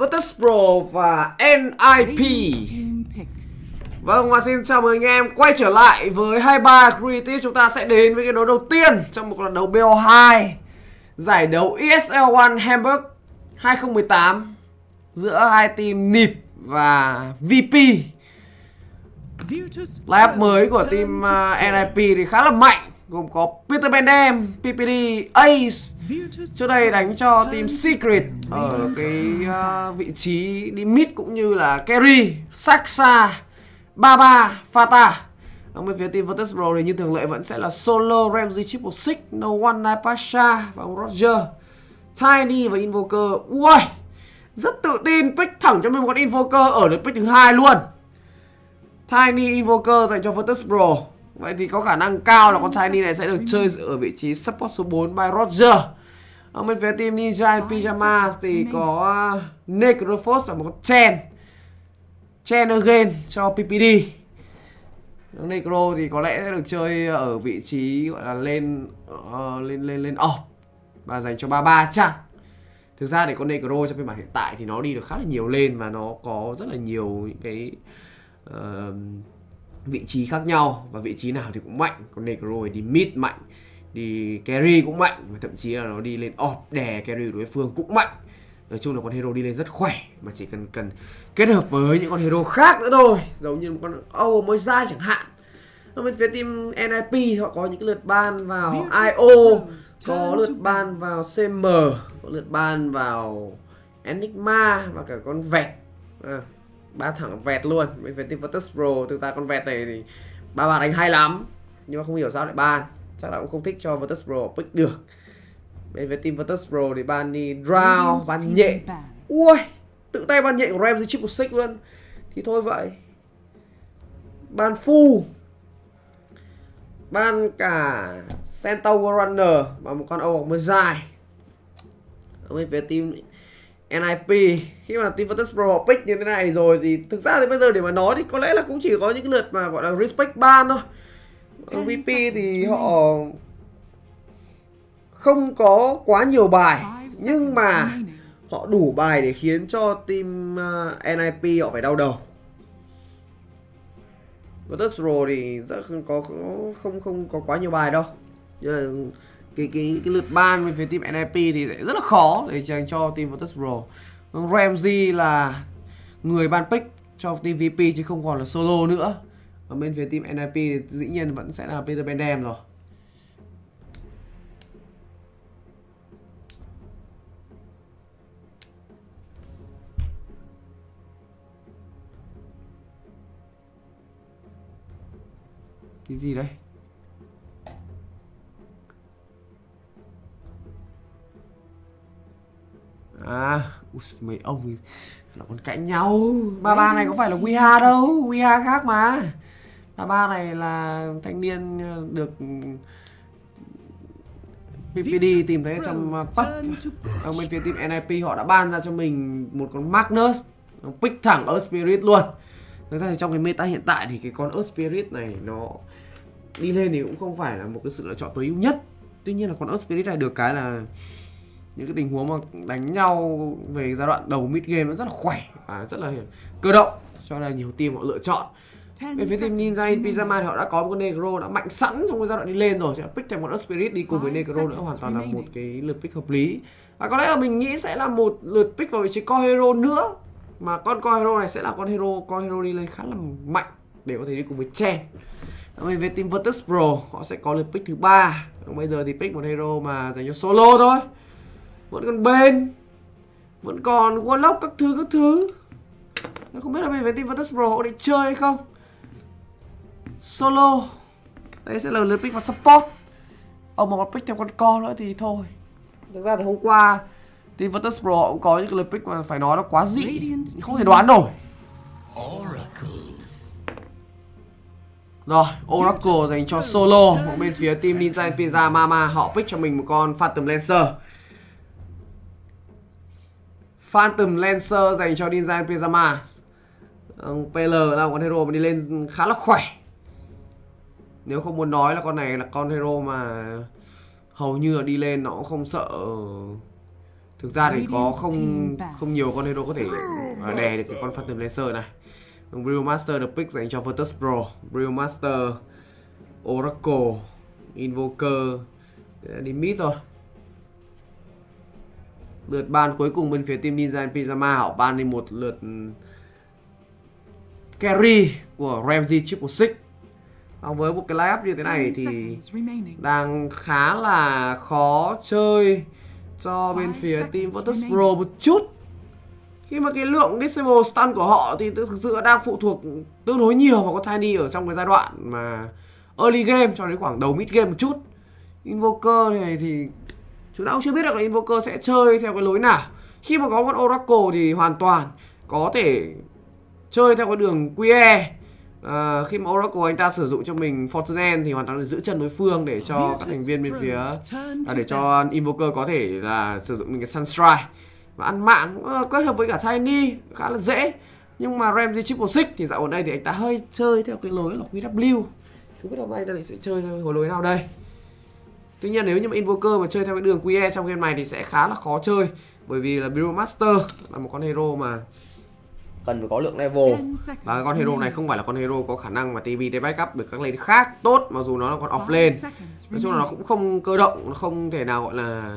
Virtus Pro và NIP. Vâng, và xin chào mừng anh em quay trở lại với 23 Creative. Chúng ta sẽ đến với cái đấu đầu tiên trong một lần đấu BO2 giải đấu ESL One Hamburg 2018 giữa hai team NIP và VP. Lineup mới của team NIP thì khá là mạnh, gồm có Peter Bendem, PPD, Ace. Trước đây đánh cho team Secret ở cái vị trí đi mid cũng như là carry, Saxa, Baba, Fata. Ở bên phía team Virtus Pro thì như thường lệ vẫn sẽ là Solo, Ramsey, Triple Six, No One, Naipasha và ông Roger, Tiny và Invoker. Ui, rất tự tin pick thẳng cho mình một con Invoker ở được pick thứ 2 luôn. Tiny Invoker dành cho Virtus Pro. Vậy thì có khả năng cao là con Tiny này sẽ được chơi ở vị trí support số 4 by Roger. Ở bên phía team Ninja and Pyjamas thì có Necrophos và một con Chen again cho PPD. Necro thì có lẽ sẽ được chơi ở vị trí gọi là lên off và dành cho 33 chăng. Thực ra thì con Necro trong phiên bản hiện tại thì nó đi được khá là nhiều lên và nó có rất là nhiều những cái vị trí khác nhau và vị trí nào thì cũng mạnh. Con Necro thì đi mid mạnh, đi carry cũng mạnh và thậm chí là nó đi lên off đè carry của đối phương cũng mạnh. Nói chung là con hero đi lên rất khỏe mà chỉ cần kết hợp với những con hero khác nữa thôi, giống như một con Âu mới ra chẳng hạn. Ở bên phía team NIP họ có những cái lượt ban vào IO, có lượt ban vào CM, có lượt ban vào Enigma và cả con vẹt. Ba thằng vẹt luôn. Bên phía team Virtus Pro thực ra con vẹt này thì ba đánh hay lắm nhưng mà không hiểu sao lại ban, chắc là cũng không thích cho Virtus Pro pick được. Bên phía team Virtus Pro thì ban đi Drow, ban nhện. Ui, tự tay ban nhện của Ramsey Triple Six luôn. Thì thôi vậy. Ban Fu, ban cả Centaur Runner và một con Âu mới dài. Ở bên phía team NIP, khi mà team Virtus Pro họ pick như thế này rồi thì thực ra thì bây giờ để mà nói thì có lẽ là cũng chỉ có những cái lượt mà gọi là respect ban thôi. Ở VP thì họ không có quá nhiều bài nhưng mà họ đủ bài để khiến cho team NIP họ phải đau đầu. Virtus Pro thì rất không có quá nhiều bài đâu. Cái lượt ban về phía team NIP thì rất là khó để dành cho team Virtus Pro. Ramsey là người ban pick cho team VP chứ không còn là solo nữa. Ở bên phía team NIP thì dĩ nhiên vẫn sẽ là Peter Bendem rồi. Cái gì đây? Mấy ông thì là còn cãi nhau. Ba này có phải là Weha đâu, Weha khác mà. Ba này là thanh niên được PPD tìm thấy trong pub. Ở bên phía team NIP họ đã ban ra cho mình một con Magnus, nó pick thẳng Earth Spirit luôn. Thực ra thì trong cái meta hiện tại thì cái con Earth Spirit này nó đi lên thì cũng không phải là một cái sự lựa chọn tối ưu nhất. Tuy nhiên là con Earth Spirit này được cái là những cái tình huống mà đánh nhau về giai đoạn đầu mid game nó rất là khỏe và rất là cơ động, cho nên là nhiều team họ lựa chọn. Về phía team Ninja in Pyjama thì họ đã có một con Necro đã mạnh sẵn trong cái giai đoạn đi lên rồi, sẽ pick thêm một Earth Spirit đi cùng với Necro nữa, hoàn toàn là một cái lượt pick hợp lý. Và có lẽ là mình nghĩ sẽ là một lượt pick vào vị trí core hero nữa, mà con core hero này sẽ là con hero đi lên khá là mạnh để có thể đi cùng với Chen. Về team Virtus Pro họ sẽ có lượt pick thứ 3. Bây giờ thì pick một hero mà dành cho solo thôi. Vẫn còn bên, vẫn còn Warlock các thứ. Không biết là bên phía team Virtus Pro họ định chơi hay không. Solo. Đây sẽ là lượt pick vào support. Mà còn pick thêm con con nữa thì thôi. Thực ra thì hôm qua team Virtus Pro họ cũng có những cái lượt pick mà phải nói nó quá dị, không thể đoán nổi. Rồi, Oracle dành cho solo. Bên phía team Ninja and Pyjama họ pick cho mình một con Phantom Lancer. Phantom Lancer dành cho Ninja and Pyjama. PL là một con hero mà đi lên khá là khỏe. Nếu không muốn nói là con này là con hero mà hầu như là đi lên nó cũng không sợ Thực ra thì có không nhiều con hero có thể đè được cái con Phantom Lancer này. Brewmaster được pick dành cho Virtus Pro. Brewmaster, Oracle, Invoker đi mid rồi. Lượt ban cuối cùng bên phía team Ninja and Pyjama, họ ban đi một lượt carry của Ramsey Triple Six. Với một cái line-up như thế này thì đang khá là khó chơi cho bên phía team Virtus Pro một chút. Khi mà cái lượng Disable Stun của họ thì thực sự đang phụ thuộc tương đối nhiều vào con Tiny ở trong cái giai đoạn mà early game cho đến khoảng đầu mid game một chút. Invoker này thì chúng ta cũng chưa biết được là Invoker sẽ chơi theo cái lối nào. Khi mà có con Oracle thì hoàn toàn có thể chơi theo cái đường QE. Khi mà Oracle anh ta sử dụng cho mình Fortune thì hoàn toàn là giữ chân đối phương để cho các thành viên bên phía để cho Invoker có thể là sử dụng mình cái Sunstrike và ăn mạng kết hợp với cả Tiny khá là dễ. Nhưng mà Ramsey Triple Six thì dạo gần đây thì anh ta hơi chơi theo cái lối là QW. Không biết hôm nay ta sẽ chơi theo lối nào đây. Tuy nhiên nếu như mà Invoker mà chơi theo cái đường QE trong game này thì sẽ khá là khó chơi. Bởi vì là Brewmaster là một con hero mà cần phải có lượng level. Và con hero này không phải là con hero có khả năng mà TB để backup được các lane khác tốt. Mặc dù nó là con off lane. Nói chung là nó cũng không cơ động, nó không thể nào gọi là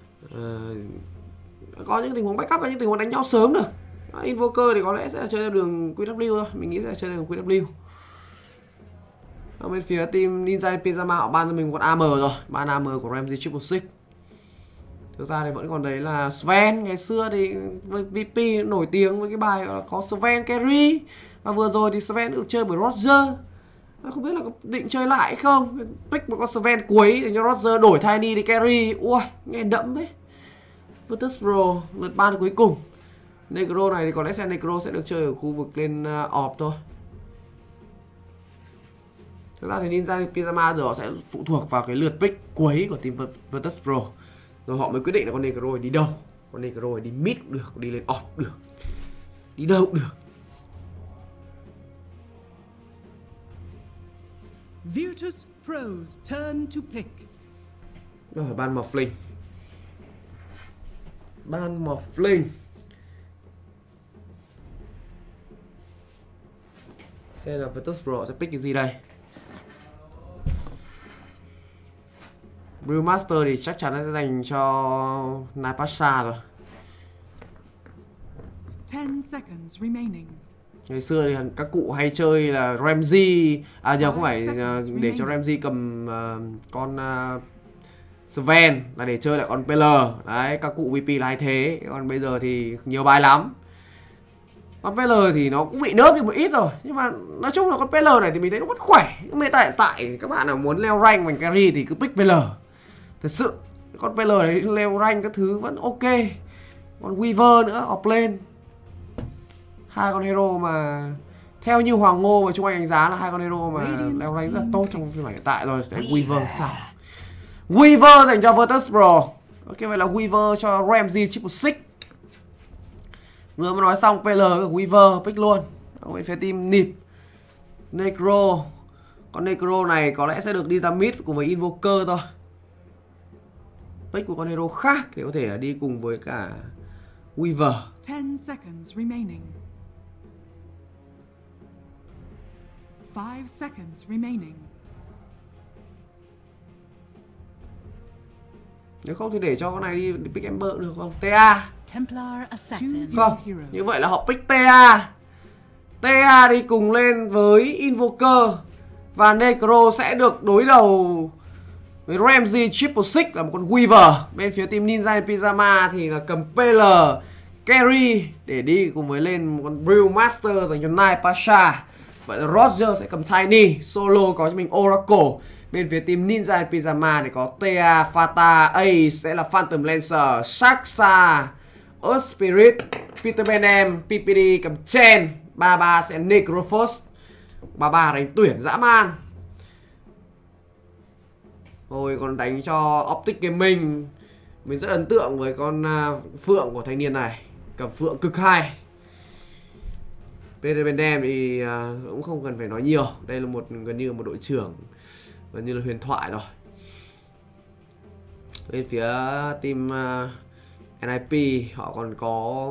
có những tình huống backup và những tình huống đánh nhau sớm được. Invoker thì có lẽ sẽ là chơi theo đường QW thôi. Mình nghĩ sẽ chơi theo đường QW. Ở bên phía team Ninja and Pyjama họ ban cho mình một con AM rồi. Ban AM của Ramsey Triple Six. Thực ra thì vẫn còn đấy là Sven. Ngày xưa thì VP nổi tiếng với cái bài có Sven carry. Và vừa rồi thì Sven được chơi bởi Roger. Không biết là có định chơi lại hay không. Pick một con Sven cuối để cho Roger đổi Tiny đi carry. Ui, nghe đậm đấy. Virtus Pro lượt ban cuối cùng. Negro này thì có lẽ Negro sẽ được chơi ở khu vực lên off thôi. Thực ra thì Ninja Pyjama giờ họ sẽ phụ thuộc vào cái lượt pick cuối của team Virtus Pro. Rồi họ mới quyết định là con Negro đi đâu. Con Negro đi mid cũng được, đi lên off cũng được, đi đâu cũng được. Virtus Pro's turn to pick. Rồi ban Morphling. Ban Morphling. Xem là Virtus Pro sẽ pick cái gì đây. Brewmaster thì chắc chắn sẽ dành cho Naipasha rồi. 10 seconds remaining. Ngày xưa thì các cụ hay chơi là Ramsey, giờ không phải để cho Ramsey cầm con Sven là để chơi lại con PL. Đấy, các cụ VP là hay thế. Còn bây giờ thì nhiều bài lắm. Con PL thì nó cũng bị nớp đi một ít rồi. Nhưng mà nói chung là con PL này thì mình thấy nó vẫn khỏe. Nhưng mà hiện tại các bạn nào muốn leo rank bằng carry thì cứ pick PL. Thật sự con PL này leo rank các thứ vẫn ok. Con Weaver nữa, offlane. Hai con hero mà theo như Hoàng Ngô và Trung Anh đánh giá là hai con hero mà leo rank rất là tốt trong phiên bản hiện tại rồi. Để Weaver sao? Weaver dành cho Virtus Pro. Ok, vậy là Weaver cho Ramsey Triple Six. Vừa mới nói xong PL với Weaver pick luôn. Bên phía team Nip Necro. Con Necro này có lẽ sẽ được đi ra mid cùng với Invoker thôi. Pick một con hero khác để có thể đi cùng với cả Weaver. 10 seconds remaining. 5 seconds remaining. Nếu không thì để cho con này đi pick Ember được không? TA. Templar Assassin. Không, như vậy là họ pick TA. TA đi cùng lên với Invoker. Và Necro sẽ được đối đầu với Ramsey Triple Six là một con Weaver. Bên phía team Ninja and Pyjama thì là cầm PL carry để đi cùng với lên một con Brewmaster dành cho Naipasha. Vậy là Roger sẽ cầm Tiny. Solo có cho mình Oracle. Bên phía team Ninja and Pyjama thì có Thea, Fata, Ace sẽ là Phantom Lancer, Saksa, Earth Spirit, Peter Benem, PPD cầm Chen, 33 sẽ Necrophos, 33 đánh tuyển dã man. Rồi còn đánh cho Optic Gaming. Mình rất ấn tượng với con Phượng của thanh niên này, cầm Phượng cực hay. Peter Benem thì cũng không cần phải nói nhiều. Đây là gần như là một đội trưởng, gần như là huyền thoại rồi. Bên phía team NIP họ còn có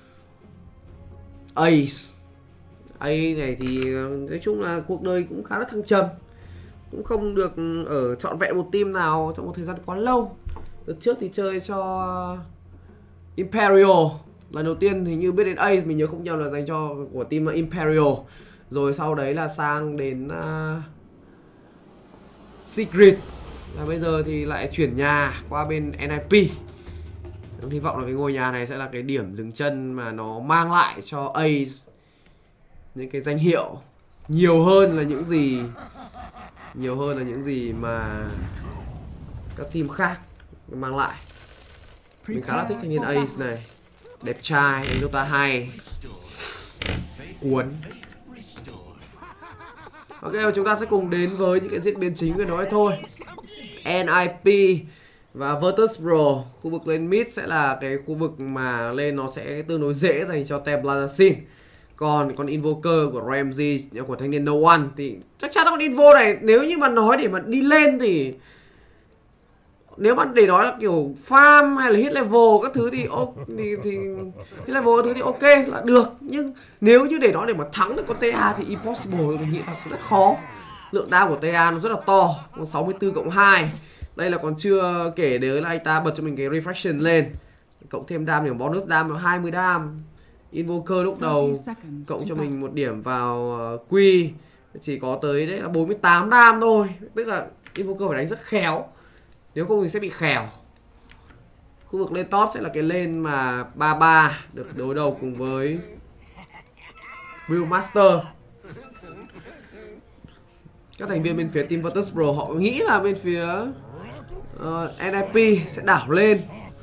Ace. Ace này thì nói chung là cuộc đời cũng khá là thăng trầm, cũng không được ở trọn vẹn một team nào trong một thời gian quá lâu. Đợt trước thì chơi cho Imperial, lần đầu tiên hình như biết đến Ace, mình nhớ không nhầm là dành cho của team Imperial. Rồi sau đấy là sang đến Secret, và bây giờ thì lại chuyển nhà qua bên NIP. Em hy vọng là cái ngôi nhà này sẽ là cái điểm dừng chân mà nó mang lại cho Ace những cái danh hiệu nhiều hơn là những gì mà các team khác mang lại. Mình khá là thích thanh niên Ace này, đẹp trai, đánh Dota hay, cuốn. Ok, chúng ta sẽ cùng đến với những cái diễn biến chính của nó thôi. NIP và Virtus Pro, khu vực lên mid sẽ là cái khu vực mà lên nó sẽ tương đối dễ dành cho team Blazzasin. Còn con Invoker của Ramsey, của thanh niên No One thì chắc chắn con Invo này nếu như mà nói để mà đi lên thì nếu mà để nói là kiểu farm hay là hit level các thứ thì hit level các thứ thì ok là được, nhưng nếu như để nói để mà thắng được con TA thì impossible, mình nghĩ là rất khó. Lượng đam của TA nó rất là to, 64+2. Đây là còn chưa kể đến là anh ta bật cho mình cái refraction lên, cộng thêm đam để bonus đam là 20 đam. Invoker lúc đầu cộng cho mình một điểm vào Q chỉ có tới đấy là 48 đam thôi, tức là Invoker phải đánh rất khéo, nếu không thì sẽ bị khèo. Khu vực lên top sẽ là cái lane mà 33 được đối đầu cùng với Brewmaster. Các thành viên bên phía team Virtus Pro họ nghĩ là bên phía NIP sẽ đảo lên,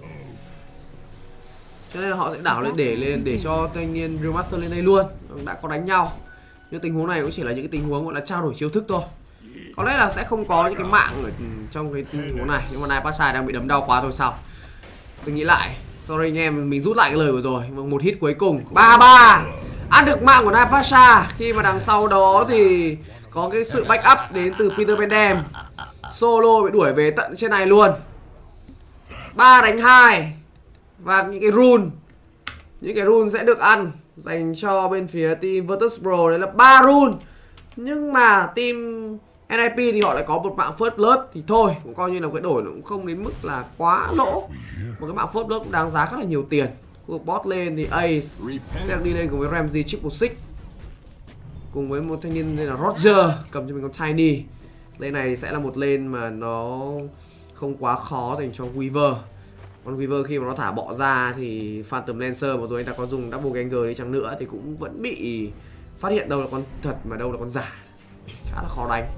cho nên là họ sẽ đảo lên để cho thanh niên Brewmaster lên đây luôn. Đã có đánh nhau, nhưng tình huống này cũng chỉ là những cái tình huống gọi là trao đổi chiêu thức thôi. Có lẽ là sẽ không có những cái mạng ở trong cái tình huống này, nhưng mà Napasha đang bị đấm đau quá thôi sao. Tôi nghĩ lại, sorry anh em, mình rút lại cái lời vừa rồi. Một hit cuối cùng 3-3 ăn được mạng của Napasha, khi mà đằng sau đó thì có cái sự backup đến từ Peter Bendem. Solo bị đuổi về tận trên này luôn, 3 đánh 2. Và những cái rune sẽ được ăn dành cho bên phía team Virtus Pro, đấy là 3 rune. Nhưng mà team NIP thì họ lại có một mạng First Blood, thì thôi cũng coi như là cái đổi nó cũng không đến mức là quá lỗ. Một cái mạng First Blood cũng đáng giá khá là nhiều tiền. Khu vực bot lên thì Ace sẽ đi lên cùng với Ramsey Triple Six, cùng với một thanh niên tên là Roger cầm cho mình con Tiny. Lane này sẽ là một lane mà nó không quá khó dành cho Weaver. Con Weaver khi mà nó thả bọ ra thì Phantom Lancer mà rồi anh ta có dùng Double Ganger đi chăng nữa thì cũng vẫn bị phát hiện đâu là con thật mà đâu là con giả, khá là khó đánh.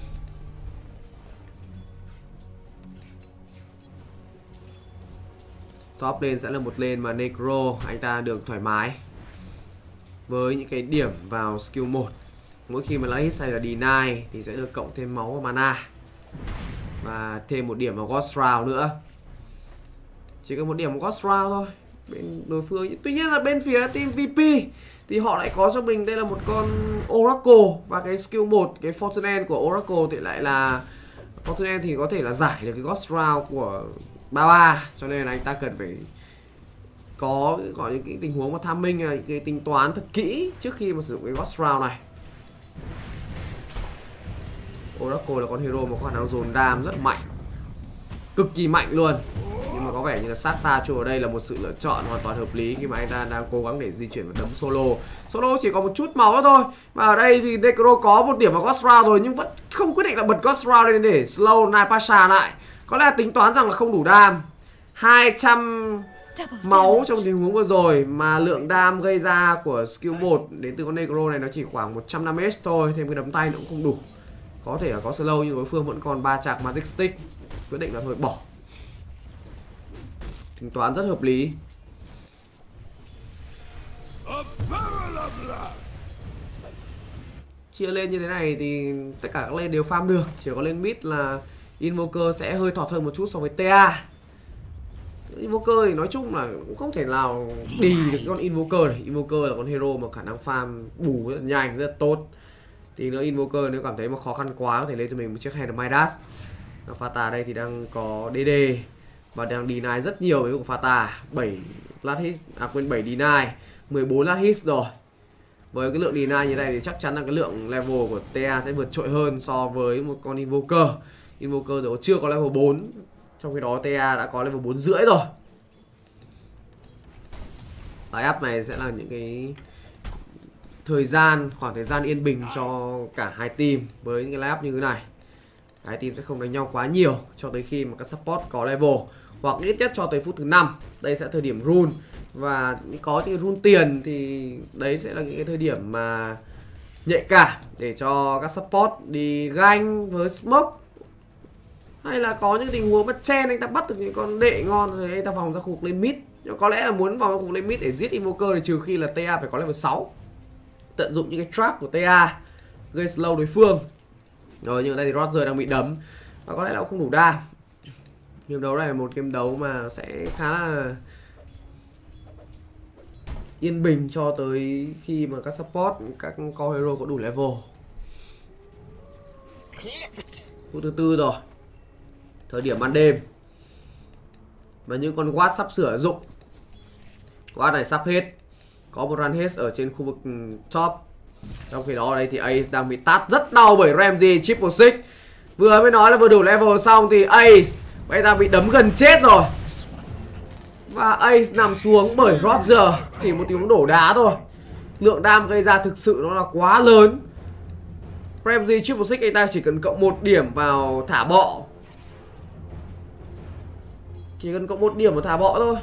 Top lane sẽ là một lane mà Necro anh ta được thoải mái với những cái điểm vào skill 1. Mỗi khi mà lấy hit hay là deny thì sẽ được cộng thêm máu và mana, và thêm một điểm vào Ghost Round nữa. Chỉ có một điểm Ghost Round thôi bên đối phương. Tuy nhiên là bên phía team VP thì họ lại có cho mình đây là một con Oracle, và cái skill 1, cái Fortune End của Oracle thì lại là Fortune End thì có thể là giải được cái Ghost Round của 33, cho nên là anh ta cần phải có gọi những cái tình huống mà tham minh, những cái tính toán thật kỹ trước khi mà sử dụng cái Ghost Round này. Oracle là con hero mà có khả năng dồn đam rất mạnh, cực kỳ mạnh luôn. Nhưng mà có vẻ như là sát Sacho ở đây là một sự lựa chọn hoàn toàn hợp lý khi mà anh ta đang cố gắng để di chuyển và đấm solo. Solo chỉ có một chút máu thôi. Và ở đây thì Necro có một điểm vào Ghost Round rồi, nhưng vẫn không quyết định là bật Ghost Round lên để slow Napasha lại. Có lẽ là tính toán rằng là không đủ đam. 200 máu trong tình huống vừa rồi, mà lượng đam gây ra của skill 1 đến từ con Necro này nó chỉ khoảng 100 damage thôi, thêm cái đấm tay nó cũng không đủ. Có thể là có slow nhưng đối phương vẫn còn 3 chạc Magic Stick, quyết định là thôi bỏ. Tính toán rất hợp lý. Chia lên như thế này thì tất cả các lane đều farm được, chỉ có lên mid là Invoker sẽ hơi thọt hơn một chút so với TA. Invoker thì nói chung là cũng không thể nào đi được con Invoker này. Invoker là con hero mà khả năng farm bù rất là nhanh, rất là tốt. Thì nữa Invoker nếu cảm thấy mà khó khăn quá có thể lên cho mình một chiếc Hand of Midas. Phata đây thì đang có DD Và đang deny rất nhiều với của Fata. 7 last hit, quên 7 deny, 14 last hit rồi. Với cái lượng deny như này thì chắc chắn là cái lượng level của TA sẽ vượt trội hơn so với một con Invoker. Invoker rồi chưa có level 4, trong khi đó TA đã có level 4 rưỡi rồi. Tái up này sẽ là những cái khoảng thời gian yên bình cho cả hai team. Với những cái line up như thế này, hai team sẽ không đánh nhau quá nhiều cho tới khi mà các support có level, hoặc ít nhất cho tới phút thứ 5. Đây sẽ là thời điểm rune, và có những cái rune tiền thì đấy sẽ là những cái thời điểm mà nhạy cảm để cho các support đi ganh với smoke, hay là có những tình huống bắt chen anh ta bắt được những con đệ ngon rồi anh ta vòng ra khu vực lên mid. Có lẽ là muốn vào khu vực lên mid để giết Invoker thì trừ khi là TA phải có level 6, tận dụng những cái trap của TA gây slow đối phương. Rồi nhưng ở đây thì Roger đang bị đấm và có lẽ là cũng không đủ đam. Game đấu này là một game đấu mà sẽ khá là yên bình cho tới khi mà các support, các core hero có đủ level. Phút thứ 4 rồi, thời điểm ban đêm và những con Watt sắp sửa dụng. Watt này sắp hết, có một run hết ở trên khu vực top. Trong khi đó đây thì Ace đang bị tát rất đau bởi Ramsey Triple Six. Vừa mới nói là vừa đủ level xong thì Ace bây giờ bị đấm gần chết rồi. Và Ace nằm xuống bởi Roger, chỉ một tiếng đổ đá thôi. Lượng đam gây ra thực sự nó là quá lớn. Ramsey Triple Six anh ta chỉ cần cộng 1 điểm vào thả bọ, chỉ cần cộng 1 điểm vào thả bọ thôi.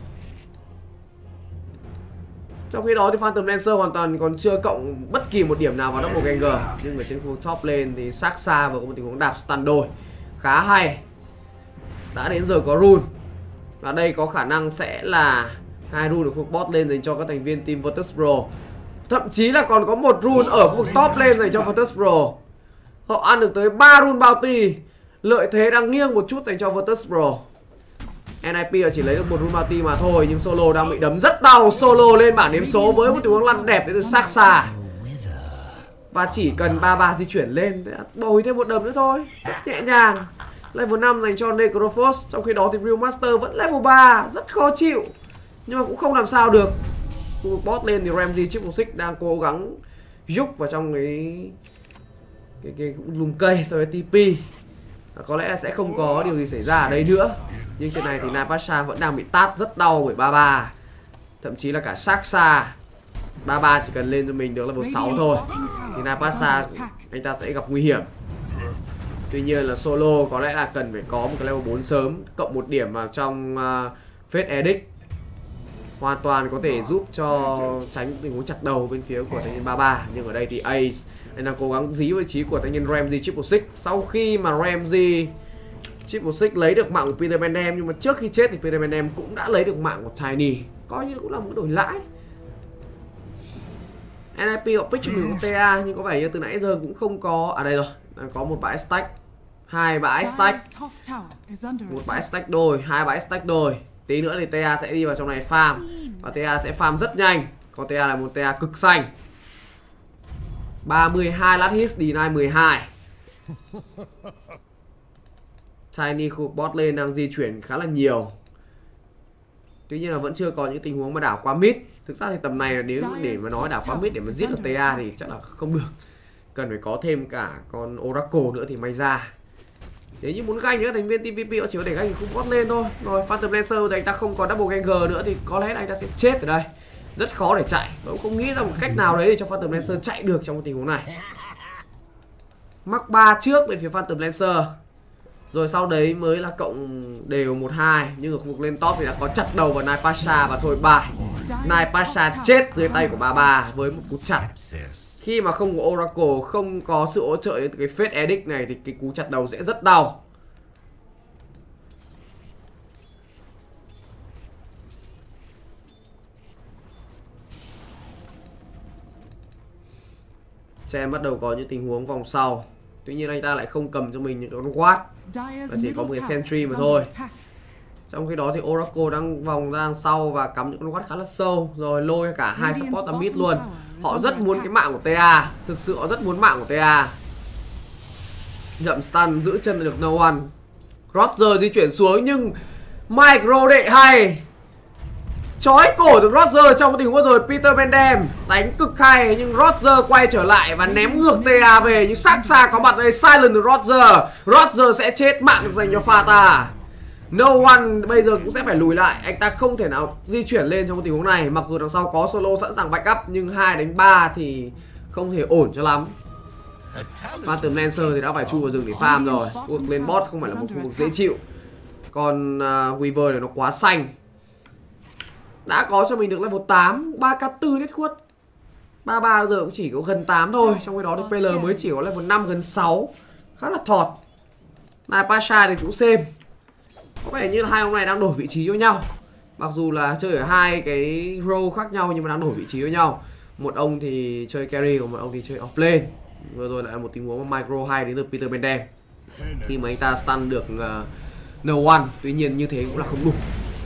Trong khi đó thì Phantom Lancer hoàn toàn còn chưa cộng bất kỳ một điểm nào vào Doppelganger. Nhưng ở trên khu top lane thì Saksa vừa có một tình huống đạp stun đôi khá hay. Đã đến giờ có rune, và đây có khả năng sẽ là 2 rune ở khu bot lane dành cho các thành viên team Virtus Pro. Thậm chí là còn có 1 rune ở khu vực top lane dành cho Virtus Pro. Họ ăn được tới 3 rune bounty. Lợi thế đang nghiêng một chút dành cho Virtus Pro. NIP chỉ lấy được 1 rune bounty mà thôi, nhưng Solo đang bị đấm rất đau. Solo lên bảng đếm số với một tình huống lăn đẹp đến từ Saksa. Và chỉ cần 33 di chuyển lên bồi thêm một đấm nữa thôi, rất nhẹ nhàng. Level 5 dành cho Necrophos. Trong khi đó thì Real Master vẫn level 3, rất khó chịu, nhưng mà cũng không làm sao được. Khu vực bot lên thì Ramsey Triple Six đang cố gắng giúp vào trong cái lùm cây so với TP. Có lẽ là sẽ không có điều gì xảy ra ở đây nữa. Nhưng trên này thì Natasha vẫn đang bị tát rất đau bởi Baba. Thậm chí là cả Saksa. Baba chỉ cần lên cho mình được level 6 thôi thì Natasha anh ta sẽ gặp nguy hiểm. Tuy nhiên là Solo có lẽ là cần phải có một cái level 4 sớm, cộng 1 điểm vào trong Fate Edict. Hoàn toàn có thể giúp cho tránh tình huống chặt đầu bên phía của thanh niên Baba. Nhưng ở đây thì Ace anh đang cố gắng dí vị trí của thanh niên Ramsey Triple Six. Sau khi mà Ramsey Triple Six lấy được mạng của Peter Bandem, nhưng mà trước khi chết thì Peter Bandem cũng đã lấy được mạng của Tiny. Coi như cũng là một đổi lãi. NIP họ pick cho mình con TA, nhưng có vẻ như từ nãy giờ cũng không có. À đây rồi, đang có một bãi stack, 2 bãi stack, một bãi stack đôi, 2 bãi stack đôi. Tí nữa thì TA sẽ đi vào trong này farm, và TA sẽ farm rất nhanh. Còn TA là một TA cực xanh. 32 last hit, deny 12. Tiny khu bot lane đang di chuyển khá là nhiều. Tuy nhiên là vẫn chưa có những tình huống mà đảo qua mid. Thực ra thì tầm này nếu để mà nói đảo qua mid để mà giết được TA thì chắc là không được. Cần phải có thêm cả con Oracle nữa thì may ra. Nếu như muốn ganh nữa thành viên TVP họ chỉ có để ganh khu bot lên thôi. Rồi Phantom Lancer thì anh ta không có Doppelganger nữa thì có lẽ là anh ta sẽ chết ở đây. Rất khó để chạy. Tôi cũng không nghĩ ra một cách nào đấy để cho Phantom Lancer chạy được trong cái tình huống này. Mắc 3 trước bên phía Phantom Lancer. Rồi sau đấy mới là cộng đều 1-2. Nhưng ở khu vực lên top thì đã có chặt đầu vào Naipasha và thôi bài. Naipasha chết dưới tay của Baba với một cú chặt. Khi mà không có Oracle, không có sự hỗ trợ đến từ cái Fate Edict này thì cái cú chặt đầu sẽ rất đau. Chen bắt đầu có những tình huống vòng sau. Tuy nhiên anh ta lại không cầm cho mình những con Watt, và chỉ có một cái Sentry mà thôi. Trong khi đó thì Oracle đang vòng ra đằng sau và cắm những con Watt khá là sâu. Rồi lôi cả 2 support ra mid luôn. Họ rất muốn cái mạng của TA. Thực sự họ rất muốn mạng của TA. Dậm stun giữ chân được no one. Roger di chuyển xuống nhưng Micro đệ hay. Chói cổ được Roger trong tình huống rồi. Peter Bendem đánh cực hay nhưng Roger quay trở lại và ném ngược TA về. Nhưng Saksa có mặt đây, silent được Roger. Roger sẽ chết, mạng được dành cho Fata. No One bây giờ cũng sẽ phải lùi lại. Anh ta không thể nào di chuyển lên trong tình huống này. Mặc dù đằng sau có solo sẵn sàng backup nhưng 2 đánh 3 thì không thể ổn cho lắm. Phantom Lancer thì đã phải chui vào rừng để farm rồi. Khu vực lên bot không phải là một khu vực dễ chịu. Còn Weaver này nó quá xanh. Đã có cho mình được level 8, 3k4 net khuất. 33 giờ cũng chỉ có gần 8 thôi. Trong khi đó thì PL mới chỉ có level 5 gần 6. Khá là thọt. Này Pasha thì cũng same. Có vẻ như là hai ông này đang đổi vị trí với nhau. Mặc dù là chơi ở hai cái role khác nhau nhưng mà đang đổi vị trí với nhau. Một ông thì chơi carry, còn một ông thì chơi offlane. Vừa rồi lại là một tình huống mà Micro hay đến từ Peter Bendem. Khi mà anh ta stun được No One. Tuy nhiên như thế cũng là không đủ.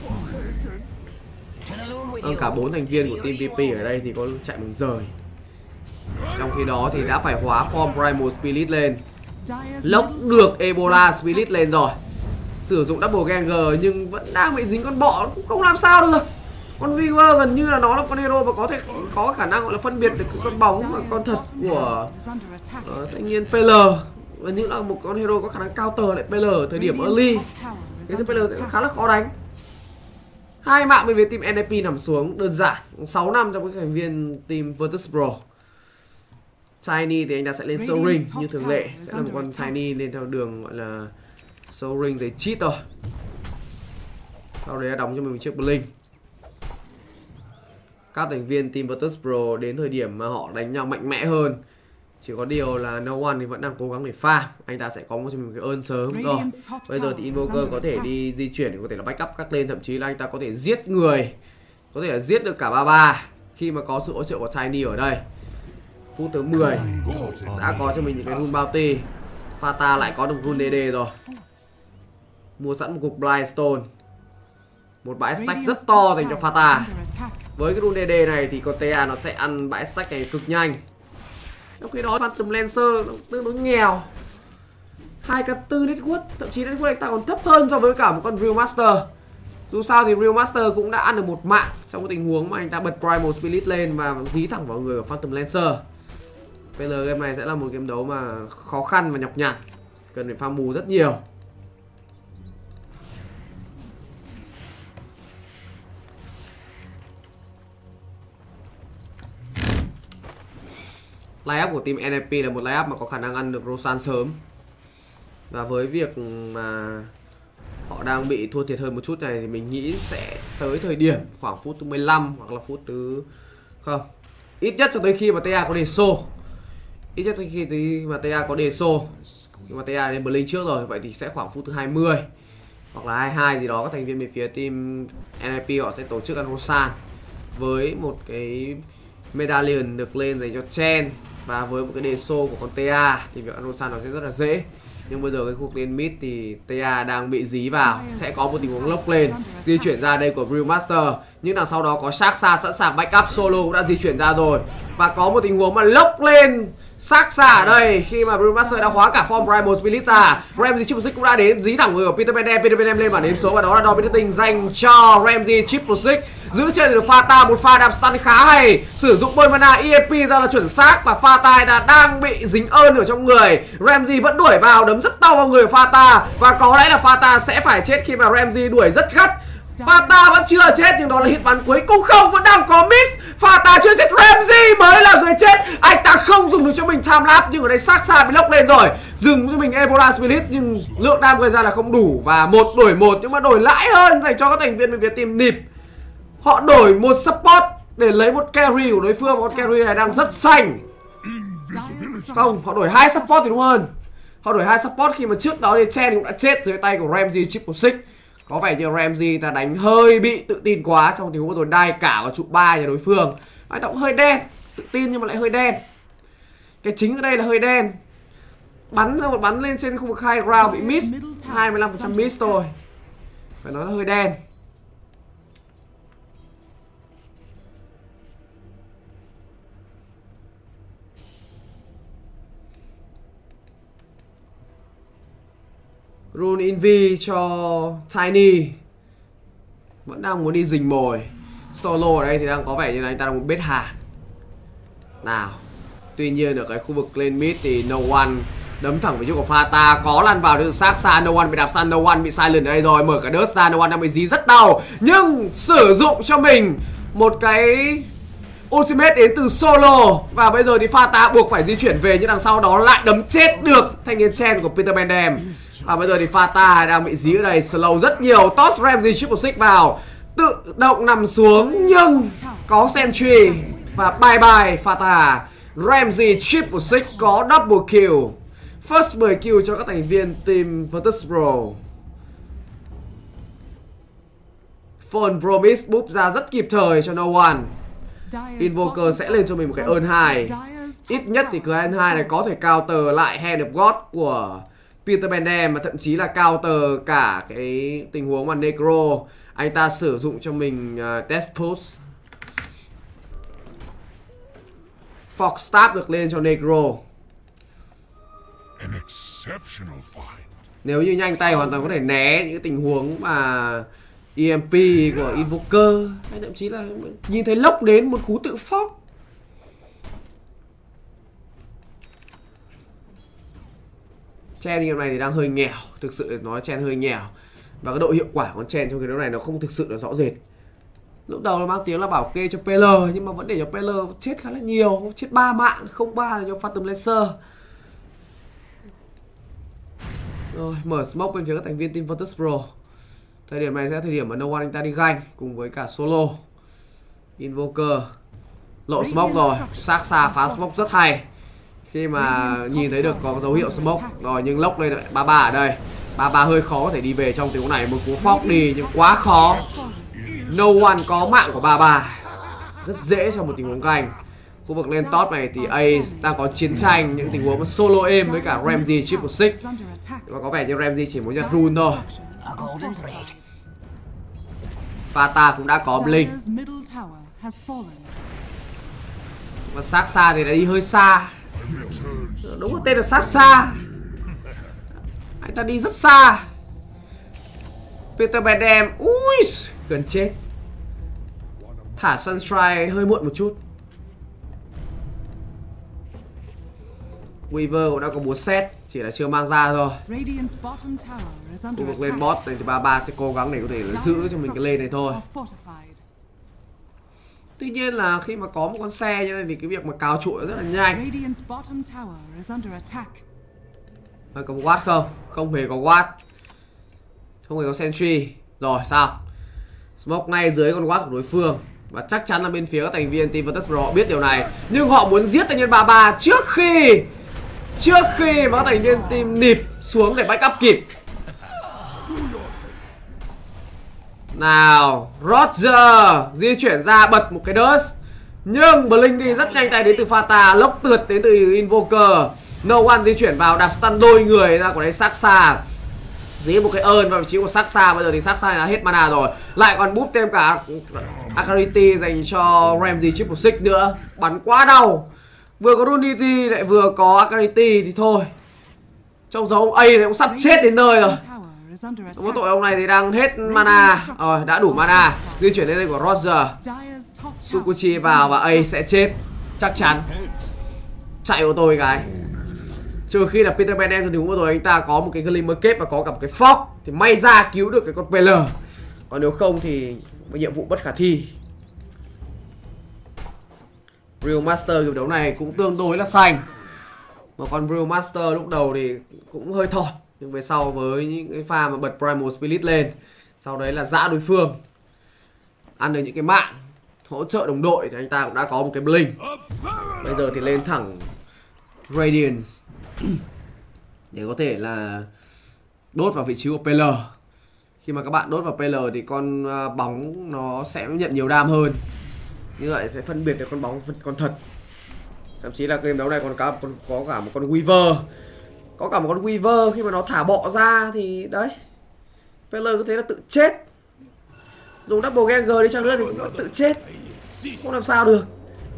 Cả 4 thành viên của team VP ở đây thì có chạy bằng rời. Trong khi đó thì đã phải hóa form Primal Spirit lên. Lốc được Ebola Spirit lên rồi. Sử dụng double ganger nhưng vẫn đang bị dính con bọ, cũng không làm sao được. Con Vigor gần như là nó là con hero mà có thể có khả năng gọi là phân biệt được con bóng và con thật của thanh niên PL. Gần như là một con hero có khả năng counter lại PL ở thời điểm early. Thế thì PL sẽ khá là khó đánh. Hai mạng bên phía team NAP nằm xuống đơn giản. 6 năm trong các thành viên team Virtus Pro. Tiny thì anh ta sẽ lên Soul Ring như thường lệ. Sẽ là một con Tiny lên theo đường gọi là Soul Ring giấy cheat rồi. Sau đấy là đóng cho mình một chiếc Blink. Các thành viên team Virtus Pro đến thời điểm mà họ đánh nhau mạnh mẽ hơn. Chỉ có điều là No One thì vẫn đang cố gắng để farm. Anh ta sẽ có cho mình một cái ơn sớm rồi. Bây giờ thì Invoker có thể đi di chuyển để có thể là backup các lane. Thậm chí là anh ta có thể giết người. Có thể là giết được cả 33 khi mà có sự hỗ trợ của Tiny ở đây. Phút thứ 10 đã có cho mình những cái rune bounty. Fata lại có được rune DD rồi. Mua sẵn một cục Blindstone. Một bãi stack rất to dành cho Fata. Với cái rune DD này thì con TA nó sẽ ăn bãi stack này cực nhanh. Trong khi đó Phantom Lancer nó tương đối nghèo. 2k4 net worth, thậm chí net worth anh ta còn thấp hơn so với cả một con Real Master. Dù sao thì Real Master cũng đã ăn được một mạng trong cái tình huống mà anh ta bật Primal Spirit lên và dí thẳng vào người của Phantom Lancer. PL game này sẽ là một game đấu mà khó khăn và nhọc nhằn, cần phải farm mù rất nhiều. Line-up của team NAP là một line-up mà có khả năng ăn được Roshan sớm. Và với việc mà họ đang bị thua thiệt hơn một chút này thì mình nghĩ sẽ tới thời điểm khoảng phút thứ 15 hoặc là phút thứ... Không, ít nhất cho tới khi mà TA có đề xô. Ít nhất tới khi mà TA có đề xô. Nhưng mà TA lên Blink trước rồi, vậy thì sẽ khoảng phút thứ 20 hoặc là 22 gì đó. Các thành viên bên phía team NAP họ sẽ tổ chức ăn Roshan với một cái medallion được lên dành cho Chen. Và với một cái đề xô của con TA thì việc ăn Roshan nó sẽ rất là dễ. Nhưng bây giờ cái khu lên mid thì TA đang bị dí vào. Sẽ có một tình huống lốc lên di chuyển ra đây của Real Master. Nhưng đằng sau đó có Saksa sẵn sàng backup, solo cũng đã di chuyển ra rồi. Và có một tình huống mà lốc lên Saksa ở đây khi mà Real Master đã hóa cả form Primal Spirit ra. Ramsey Triple Six cũng đã đến dí thẳng người của Peter Bendem. Peter Bendem lên bản đếm số và đó là đòn biến tình dành cho Ramsey Triple Six. Giữ trên được Fata, một pha đạp stun khá hay. Sử dụng bôi mana EMP ra là chuẩn xác. Và Fata đã đang bị dính ơn ở trong người. Ramsey vẫn đuổi vào, đấm rất đau vào người Fata. Và có lẽ là Fata sẽ phải chết khi mà Ramsey đuổi rất gắt. Fata vẫn chưa chết nhưng đó là hit bắn cuối cùng không, vẫn đang có miss. Fata chưa chết, Ramsey mới là người chết. Anh ta không dùng được cho mình time lapse nhưng ở đây Saksa bị lốc lên rồi. Dừng cho mình Ebola Spirit nhưng lượng đam gây ra là không đủ. Và 1 đổi 1 nhưng mà đổi lãi hơn dành cho các thành viên bên phía team NiP. Họ đổi một support để lấy một carry của đối phương. Một carry này đang rất xanh. Không, họ đổi 2 support thì đúng hơn. Họ đổi 2 support khi mà trước đó thì Chen cũng đã chết dưới tay của Ramsey Triple Six. Có vẻ như Ramsey ta đánh hơi bị tự tin quá trong tình huống rồi đai cả vào trụ 3 nhà đối phương. Anh ta cũng hơi đen, tự tin nhưng mà lại hơi đen. Cái chính ở đây là hơi đen. Bắn ra một bắn lên trên khu vực high ground bị miss, 25% miss thôi. Phải nói là hơi đen. Rune Invi cho Tiny. Vẫn đang muốn đi rình mồi. Solo ở đây thì đang có vẻ như là anh ta đang muốn bết hàng. Nào. Tuy nhiên ở cái khu vực lane mid thì No One đấm thẳng về chỗ của Fata, có lăn vào được sát xa. No One bị đạp sang, No One bị silent ở đây rồi, mở cả đớt ra. No One đang bị dí rất đau, nhưng sử dụng cho mình một cái ultimate đến từ Solo. Và bây giờ thì Fata buộc phải di chuyển về, nhưng đằng sau đó lại đấm chết được thanh niên Chen của Peter Bendem. Và bây giờ thì Fata đang bị dí ở đây, slow rất nhiều. Toss Ramsey triple six vào, tự động nằm xuống nhưng có sentry. Và bye bye Fata. Ramsey triple six có double kill. First 10 kill cho các thành viên team Virtus Pro. Phone Promise búp ra rất kịp thời cho No One. Invoker sẽ lên cho mình một cái ơn 2. Ít nhất thì cái ơn 2 này có thể counter lại Hand of God của Peter Bendem, mà thậm chí là counter cả cái tình huống mà Necro anh ta sử dụng cho mình Death Pulse. Fox Staff được lên cho Necro. Nếu như nhanh tay hoàn toàn có thể né những tình huống mà EMP của Invoker, hay thậm chí là nhìn thấy lốc đến một cú tự Fox. Chen như này thì đang hơi nghèo, thực sự nói Chen hơi nghèo. Và cái độ hiệu quả của Chen trong cái đấu này nó không thực sự là rõ rệt. Lúc đầu nó mang tiếng là bảo kê cho PL, nhưng mà vẫn để cho PL chết khá là nhiều, chết 3 mạng, không 3 là cho Phantom Lancer. Rồi, mở smoke bên phía các thành viên team Virtus Pro. Thời điểm này sẽ là thời điểm mà No One anh ta đi ganh cùng với cả Solo. Invoker lộ smoke rồi, sát xa phá smoke rất hay. Khi mà nhìn thấy được có dấu hiệu smoke rồi, nhưng lốc lên lại Baba ở đây. Baba hơi khó có thể đi về trong tình huống này, một cú Fox đi nhưng quá khó. No One có mạng của Baba, rất dễ trong một tình huống ganh. Khu vực lên top này thì Ace đang có chiến tranh, những tình huống solo aim với cả Ramsey triple six. Và có vẻ như Ramsey chỉ muốn nhặt rune thôi. Fata cũng đã có blink. Và sát xa thì đã đi hơi xa. Đúng là tên là sát xa. Anh ta đi rất xa. Peter Bendem, ui, gần chết. Thả Sunstrike hơi muộn một chút. Weaver cũng đã có 4 set, chỉ là chưa mang ra thôi. Khu vực lên bot này thì Baba sẽ cố gắng để có thể giữ cho mình cái lane này thôi. Tuy nhiên là khi mà có một con xe như này thì cái việc mà cào trụi rất là nhanh. Có Watt không? Không hề có Watt. Không hề có sentry. Rồi sao? Smoke ngay dưới con Watt của đối phương. Và chắc chắn là bên phía các thành viên team Virtus Pro họ biết điều này. Nhưng họ muốn giết thanh niên Baba trước khi mà các thành viên team nịp xuống để backup kịp. Nào, Roger di chuyển ra bật một cái Dust. Nhưng Blink đi rất nhanh tay đến từ Fata, lốc tượt đến từ Invoker. No One di chuyển vào đạp stun đôi người ra của đấy Saksa. Dí một cái ơn vào vị trí của Saksa. Bây giờ thì Saksa đã hết mana rồi. Lại còn búp thêm cả Akariti dành cho Ramsey triple six nữa. Bắn quá đau. Vừa có Runity lại vừa có Akariti thì thôi. Trong dấu ông A này cũng sắp chết đến nơi rồi. Có tội ông này thì đang hết mana. Rồi, đã đủ mana. Di chuyển lên đây của Roger. Sukuchi vào và A sẽ chết. Chắc chắn. Chạy ô tô cái. Trừ khi là Peter Bendem trong tình huống vừa rồi anh ta có một cái Glimmer Cape và có cả một cái Fox thì may ra cứu được cái con PL. Còn nếu không thì nhiệm vụ bất khả thi. Real Master kiểu đấu này cũng tương đối là xanh. Mà con Real Master lúc đầu thì cũng hơi thọt, nhưng về sau với những cái pha mà bật Primal Spirit lên, sau đấy là dã đối phương, ăn được những cái mạng, hỗ trợ đồng đội thì anh ta cũng đã có một cái blink. Bây giờ thì lên thẳng Radiance để có thể là đốt vào vị trí của PL. Khi mà các bạn đốt vào PL thì con bóng nó sẽ nhận nhiều đam hơn. Như vậy sẽ phân biệt được con bóng con thật. Thậm chí là game đấu này còn có cả một con Weaver. Có cả một con Weaver khi mà nó thả bọ ra thì đấy, PL có thể là tự chết. Dùng double ganger đi chăng nữa thì cũng tự chết, không làm sao được.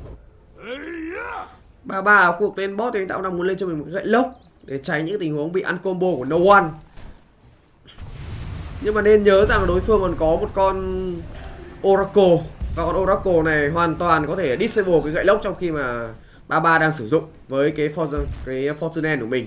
Ba ở khu vực lên boss thì anh ta cũng đang muốn lên cho mình một cái gậy lốc để tránh những tình huống bị ăn combo của No One. Nhưng mà nên nhớ rằng đối phương còn có một con Oracle. Và con Oracle này hoàn toàn có thể disable cái gậy lốc trong khi mà Ba đang sử dụng với cái Fortune của mình.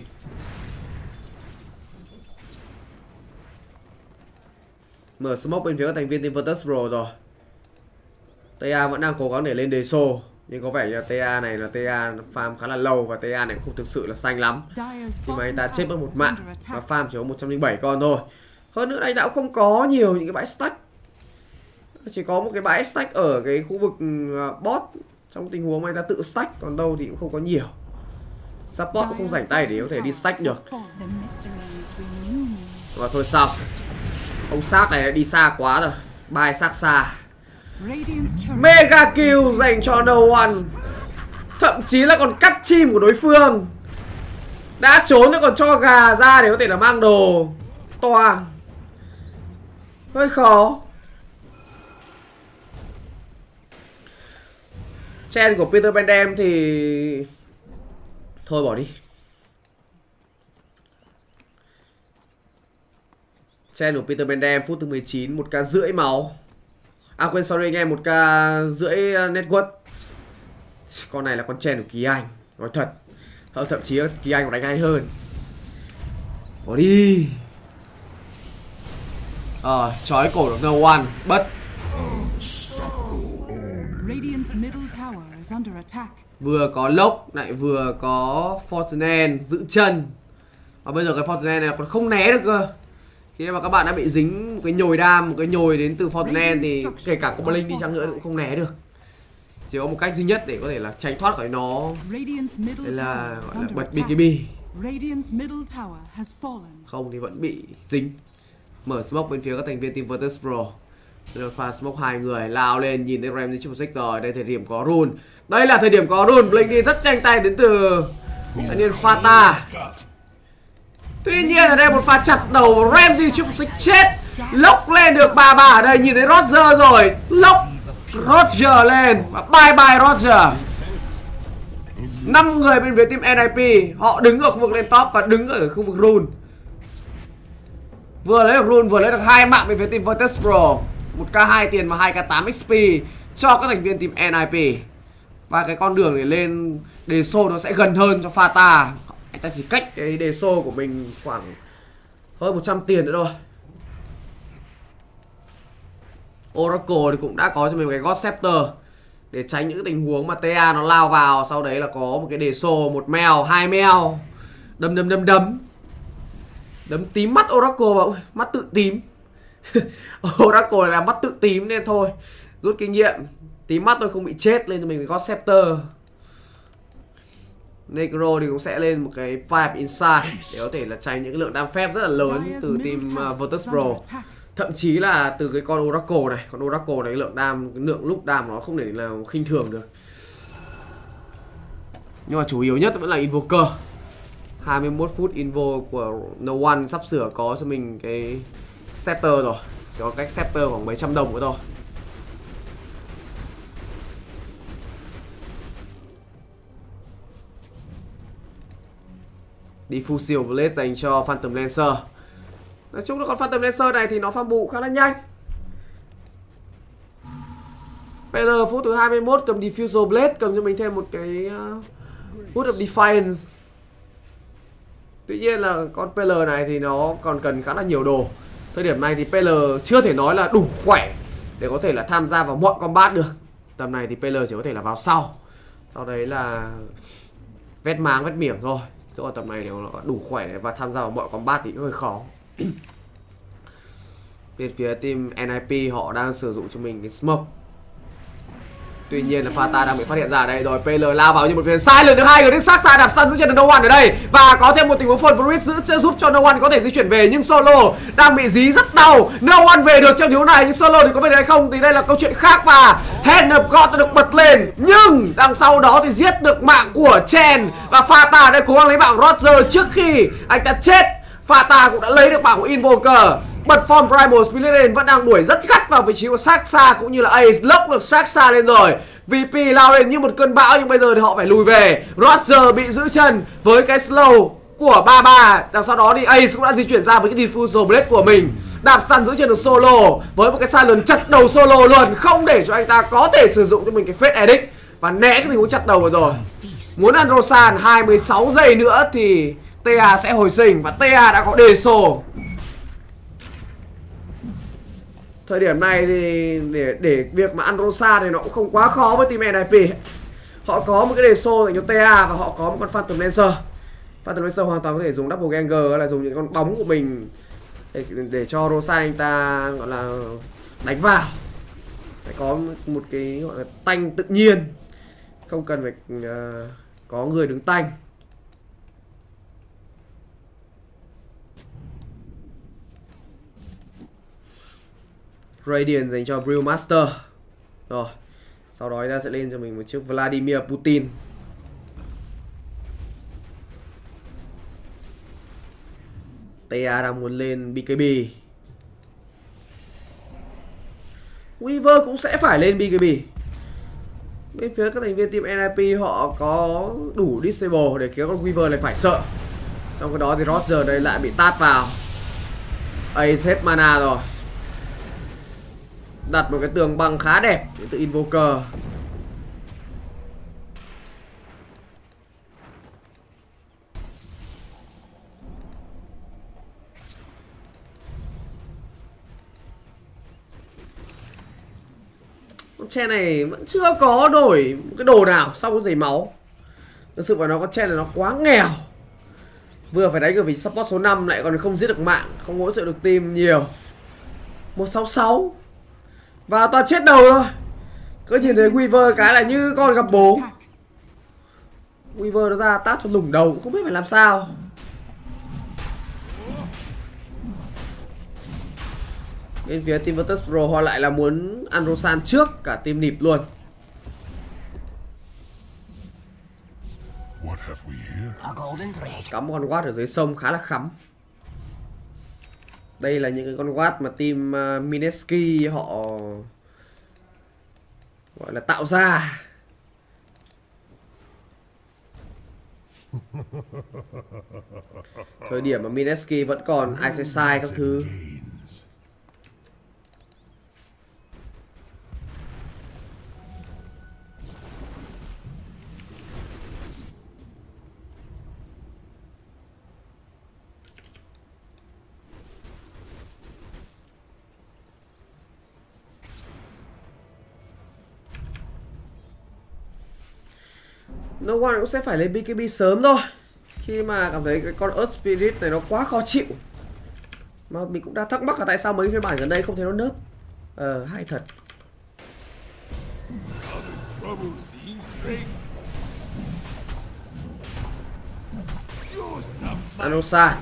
Mở smoke bên phía các thành viên team Virtus Pro rồi. TA vẫn đang cố gắng để lên đề xô, nhưng có vẻ như TA này là TA farm khá là lâu và TA này không thực sự là xanh lắm. Nhưng mà anh ta chết mất một mạng và farm chỉ có 107 con thôi. Hơn nữa anh ta cũng không có nhiều những cái bãi stack. Chỉ có một cái bãi stack ở cái khu vực bot. Trong tình huống mà anh ta tự stack, còn đâu thì cũng không có nhiều. Support cũng không rảnh tay để có thể đi stack được. Và thôi xong. Ông sát này đi xa quá rồi. Bài sát xa. Mega kill dành cho No One. Thậm chí là còn cắt chim của đối phương. Đã trốn nó còn cho gà ra để có thể là mang đồ toang. Hơi khó. Chen của Peter Bendem thì thôi bỏ đi. Chen của Peter Bendem phút thứ 19, 1k rưỡi máu. À quên, sorry anh em, 1k rưỡi network. Con này là con Chen của Kỳ Anh. Nói thật, thậm chí Kỳ Anh còn đánh hay hơn. Bỏ đi. Chói cổ được No One. Bất. Vừa có lốc lại vừa có Fortune giữ chân. Và bây giờ cái Fortune này còn không né được cơ. Khi mà các bạn đã bị dính một cái nhồi đam, một cái nhồi đến từ Fortune thì kể cả có Blink đi chăng nữa cũng không né được. Chỉ có một cách duy nhất để có thể là tránh thoát khỏi nó. Đây là gọi là bật BKB. Không thì vẫn bị dính. Mở smoke bên phía các thành viên team Virtus Pro. Đây là pha smoke hai người lao lên, nhìn thấy Ramsey Triple Six rồi. Đây thời điểm có rune. Đây là thời điểm có rune. Blink đi rất nhanh tay đến từ thanh niên Fata. Tuy nhiên ở đây một pha chặt đầu Ramsey Triple Six chết. Lốc lên được bà ở đây, nhìn thấy Roger rồi. Lốc Roger lên và bye bye Roger. 5 người bên phía team NIP. Họ đứng ở khu vực lên top và đứng ở khu vực rune. Vừa lấy được rune, vừa lấy được 2 mạng bên phía team Virtus Pro. 1k2 tiền và 2k8 XP cho các thành viên team NIP. Và cái con đường để lên đề xô nó sẽ gần hơn cho Fata. Anh ta chỉ cách cái đề xô của mình khoảng hơn 100 tiền nữa thôi. Oracle thì cũng đã có cho mình một cái God Scepter để tránh những tình huống mà TA nó lao vào. Sau đấy là có một cái đề xô, một mèo, 2 mèo. Đấm tím mắt Oracle vào. Mắt tự tím. Oracle là mắt tự tím nên thôi rút kinh nghiệm. Tím mắt tôi không bị chết, lên cho mình cái God Scepter. Necro thì cũng sẽ lên một cái Pipe Inside để có thể là tránh những lượng đam phép rất là lớn từ team Virtus Pro. Thậm chí là từ cái con Oracle này. Con Oracle này lượng lúc đam nó không thể nào khinh thường được. Nhưng mà chủ yếu nhất vẫn là Invoker. 21 phút Invo của No One sắp sửa có cho mình cái Scepter rồi. Chỉ có cách Scepter khoảng mấy trăm đồng nữa thôi. Diffusion Blade dành cho Phantom Lancer. Nói chung là con Phantom Lancer này thì nó farm bù khá là nhanh. PL phút thứ 21 cầm Diffusion Blade, cầm cho mình thêm một cái Hood of Defiance. Tuy nhiên là con PL này thì nó còn cần khá là nhiều đồ. Thời điểm này thì PL chưa thể nói là đủ khỏe để có thể là tham gia vào mọi combat được. Tầm này thì PL chỉ có thể là vào sau. Sau đấy là vét máng, vét miệng thôi. Sau tầm này nếu nó đủ khỏe và tham gia vào mọi combat thì hơi khó. Bên phía team NIP họ đang sử dụng cho mình cái smoke. Tuy nhiên là Fata đang bị phát hiện ra đây rồi. PL lao vào như một viên sai, lần thứ 2 người đến xác xa đạp sân giữ chân được No One ở đây. Và có thêm một tình huống full bridge giúp cho No One có thể di chuyển về. Nhưng Solo đang bị dí rất đau. No One về được trong tình huống này, nhưng Solo thì có về được hay không thì đây là câu chuyện khác. Và Hand of God đã được bật lên, nhưng đằng sau đó thì giết được mạng của Chen. Và Fata đã cố gắng lấy mạng Roger trước khi anh ta chết. Fata cũng đã lấy được mạng của Invoker. Bật form Primal Spirit lên, vẫn đang đuổi rất gắt vào vị trí của Saksa cũng như là Ace. Lốc được Saksa lên rồi. VP lao lên như một cơn bão, nhưng bây giờ thì họ phải lùi về. Roger bị giữ chân với cái slow của 33. Đằng sau đó thì Ace cũng đã di chuyển ra với cái Diffusion Blade của mình. Đạp săn giữ trên được solo với một cái silent chặt đầu solo luôn, không để cho anh ta có thể sử dụng cho mình cái Fate Edict và né cái tình huống chặt đầu vừa rồi. Muốn ăn Roshan 26 giây nữa thì TA sẽ hồi sinh và TA đã có đề sổ. Thời điểm này thì để việc mà ăn Rosa thì nó cũng không quá khó với team NIP. Họ có một cái đề sô dành cho TA và họ có một con Phantom Lancer. Phantom Lancer hoàn toàn có thể dùng double ganger là dùng những con bóng của mình để cho Rosa anh ta gọi là đánh vào. Phải có một cái gọi là tanh tự nhiên, không cần phải có người đứng tanh. Radiant dành cho Brewmaster. Rồi, sau đó ta sẽ lên cho mình một chiếc Vladimir Putin. TA đang muốn lên BKB. Weaver cũng sẽ phải lên BKB. Bên phía các thành viên team NIP họ có đủ disable để khiến con Weaver này phải sợ. Trong cái đó thì Roger đây lại bị tát vào. Ace hết mana rồi. Đặt một cái tường băng khá đẹp đến từ Invoker. Con Chen này vẫn chưa có đổi một cái đồ nào sau cái giày máu. Thực sự mà nó con Chen này nó quá nghèo. Vừa phải đánh ở vị support số 5 lại còn không giết được mạng, không hỗ trợ được team nhiều. 166 và toàn chết đầu thôi. Cứ nhìn thấy Weaver cái là như con gặp bố. Weaver nó ra tát cho lủng đầu, không biết phải làm sao. Bên phía team Virtus Pro họ lại là muốn ăn Roshan trước cả team Nịp luôn. Cắm con Watt ở dưới sông khá là khắm. Đây là những cái con Watt mà team Mineski họ gọi là tạo ra. Thời điểm mà Mineski vẫn còn ICSI các thứ. No One cũng sẽ phải lên BKB sớm thôi, khi mà cảm thấy cái con Earth Spirit này nó quá khó chịu. Mà mình cũng đã thắc mắc là tại sao mấy phiên bản gần đây không thấy nó nớp. Hay thật. Anosa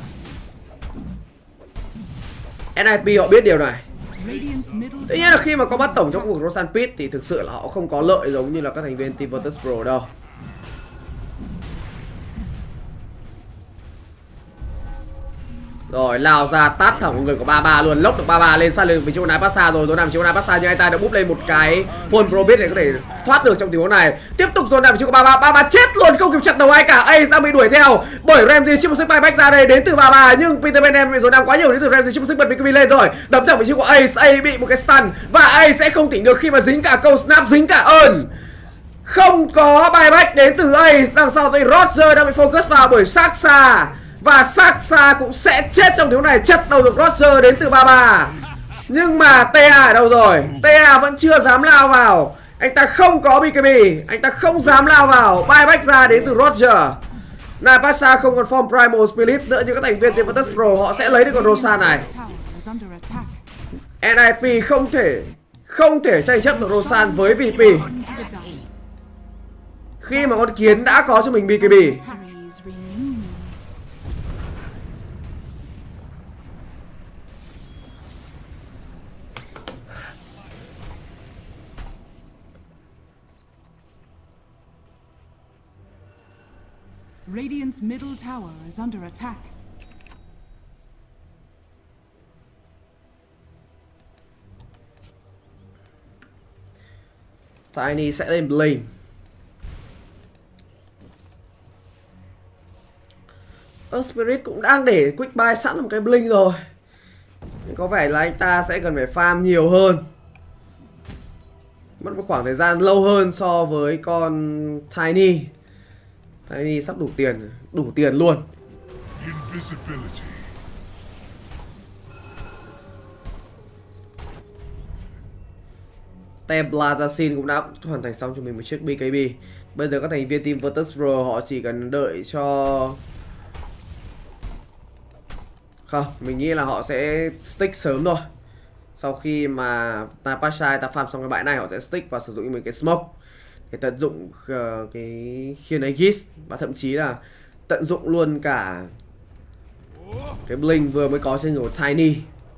NIP họ biết điều này. Tuy nhiên là khi mà có bắt tổng trong cuộc Roshan Pit thì thực sự là họ không có lợi giống như là các thành viên team Virtus Pro đâu. Rồi lao ra tát thẳng người của 33 luôn, lốc được 33 lên xa lên vị trí của Naipasa rồi, nằm vị trí của Naipasa nhưng anh ta đã búp lên một cái full pro bit để có thể thoát được trong tình huống này. Tiếp tục rồi nằm vị trí của 33 chết luôn, không kịp chặn đầu ai cả. Ace đang bị đuổi theo bởi Ramsey, chiếc một sức buyback ra đây đến từ 33 nhưng Peter Benem rồi đang quá nhiều đến từ Ramsey, chiếc một sức bật BKB lên rồi, đấm thẳng vị trí của Ace bị một cái stun và Ace sẽ không tỉnh được khi mà dính cả câu snap, dính cả ơn. Không có buyback đến từ Ace, đằng sau thì Roger đang bị focus vào bởi Saksa. Và Saksa cũng sẽ chết trong điều này, chất đầu được Roger đến từ 33. Nhưng mà TA ở đâu rồi? TA vẫn chưa dám lao vào. Anh ta không có BKB, anh ta không dám lao vào. Buyback ra đến từ Roger. Naipasa không còn form Primal Spirit nữa, như các thành viên team Virtus Pro họ sẽ lấy được con Rosa này. NIP không thể tranh chấp được Rosan với VP khi mà con kiến đã có cho mình BKB. Radiant's middle tower is under attack. Tiny sẽ lên Blame. Spirit cũng đang để quick buy sẵn một cái Blink rồi. Có vẻ là anh ta sẽ cần phải farm nhiều hơn, mất một khoảng thời gian lâu hơn so với con Tiny. Tiny sắp đủ tiền luôn. Templar Assassin cũng đã hoàn thành xong cho mình một chiếc BKB. Bây giờ các thành viên team Virtus Pro họ chỉ cần đợi cho... Không, mình nghĩ là họ sẽ stick sớm thôi. Sau khi mà ta Pasha ta farm xong cái bãi này, họ sẽ stick và sử dụng mình cái smoke để tận dụng cái khiên Aegis, và thậm chí là tận dụng luôn cả cái blink vừa mới có trên người của Tiny.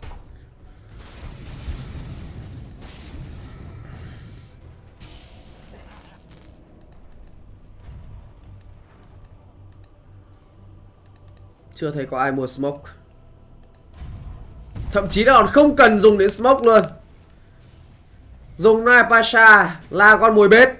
Chưa thấy có ai mua smoke. Thậm chí là còn không cần dùng đến smoke luôn. Dùng Nai Pasha là con mồi bết.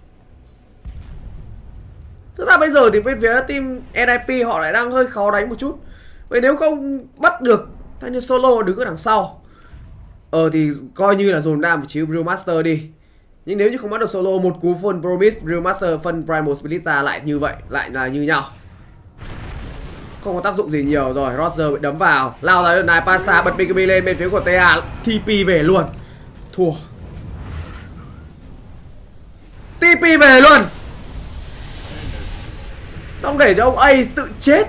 Thực ra bây giờ thì bên phía team NIP họ lại đang hơi khó đánh một chút. Vậy nếu không bắt được thanh niên solo đứng ở đằng sau, thì coi như là dồn đam một chiếu Brewmaster đi. Nhưng nếu như không bắt được solo, một cú full Promise, Brewmaster phân Primal Split ra lại như vậy, lại là như nhau. Không có tác dụng gì nhiều rồi. Roger bị đấm vào, lao ra được Nai Pasha, bật BKB lên bên phía của TA, TP về luôn. Thua. TP về luôn. Xong để cho ông A tự chết.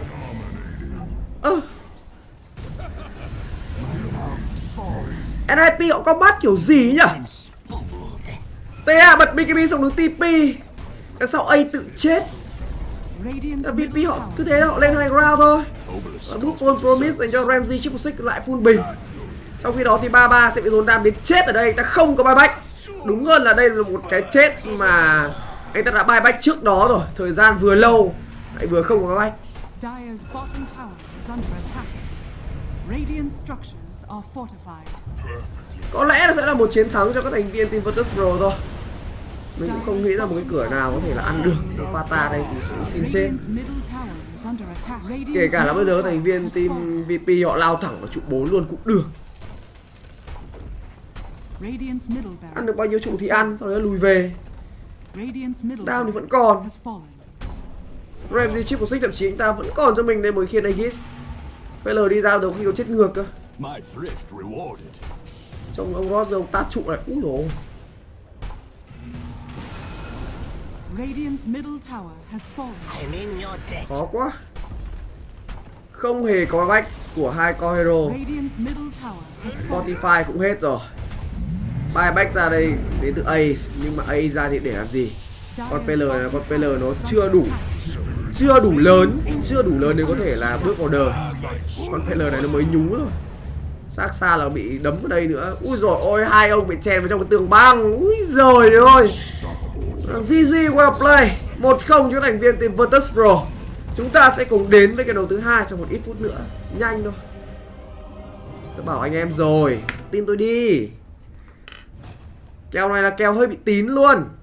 NIP họ có bắt kiểu gì nhỉ? TA bật BKB xong đứng TP, cái sao A tự chết. VP họ cứ thế họ lên high ground thôi. Bút full Promise dành cho Ramsey, Triple Six lại full bình. Trong khi đó thì 33 sẽ bị dồn đam đến chết ở đây. Ta không có buyback. Đúng hơn là đây là một cái chết mà anh ta đã buyback trước đó rồi. Thời gian vừa lâu lại vừa không có buyback. Có lẽ là sẽ là một chiến thắng cho các thành viên team Virtus Pro thôi. Mình cũng không nghĩ ra một cái cửa nào có thể là ăn được. Fata đây thì cũng xin chết. Kể cả là bây giờ thành viên team VP họ lao thẳng vào trụ 4 luôn cũng được. Ăn được bao nhiêu trụ thì ăn, sau đó lùi về. Down thì vẫn còn. Ramsey Triple Six thậm chí anh ta vẫn còn cho mình đây một khiên Aegis. PL đi ra đầu khi có chết ngược cơ. Trông ông Roger ông tát trụ này. Úi dồi. Khó quá. Không hề có back của hai con hero. Fortify cũng hết rồi. Buyback ra đây đến từ Ace, nhưng mà Ace ra thì để làm gì? Con PL này là con PL nó chưa đủ lớn để có thể là bước vào đời. Con PL này nó mới nhú rồi. Xác xa là bị đấm ở đây nữa. Úi dồi ôi, hai ông bị chèn vào trong cái tường băng. Úi dồi ôi. GG well play. 1-0 cho thành viên team Virtus Pro. Chúng ta sẽ cùng đến với cái đấu thứ hai trong một ít phút nữa. Nhanh thôi. Tôi bảo anh em rồi, tin tôi đi. Kèo này là kèo hơi bị tín luôn.